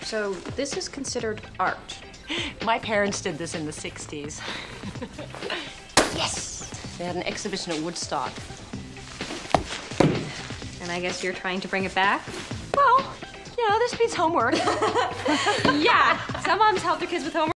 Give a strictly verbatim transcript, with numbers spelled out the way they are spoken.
So this is considered art. My parents did this in the sixties. Yes! They had an exhibition at Woodstock. And I guess you're trying to bring it back? Well, you know, this beats homework. Yeah, some moms help their kids with homework.